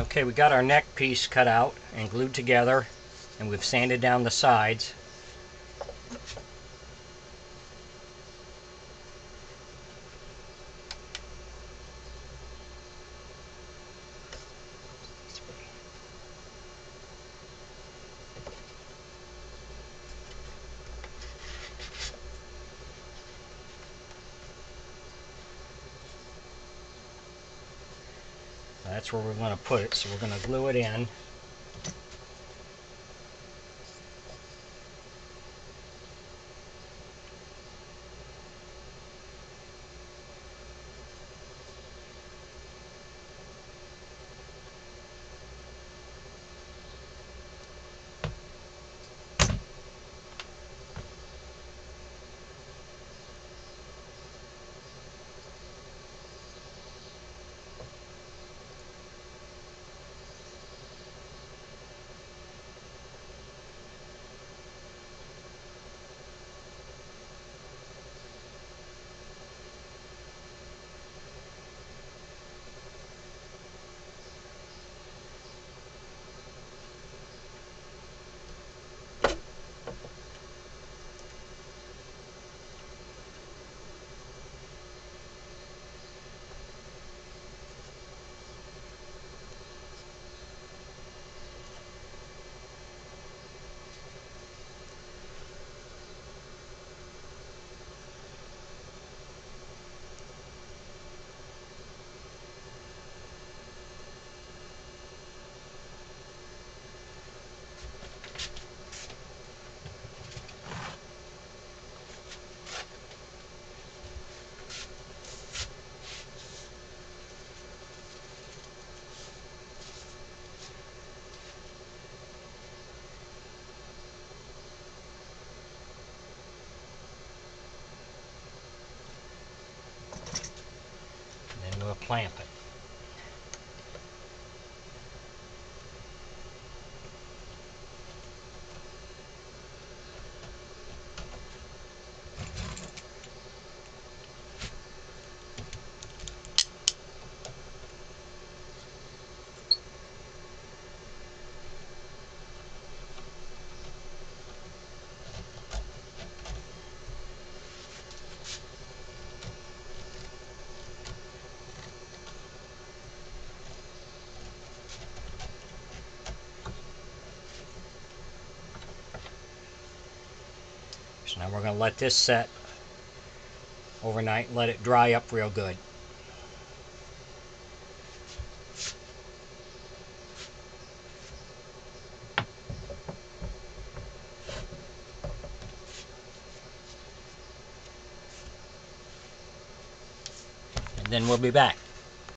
Okay, we got our neck piece cut out and glued together, and we've sanded down the sides. That's where we're going to put it, so we're going to glue it in. And then we'll clamp it. So now we're going to let this set overnight and let it dry up real good. And then we'll be back.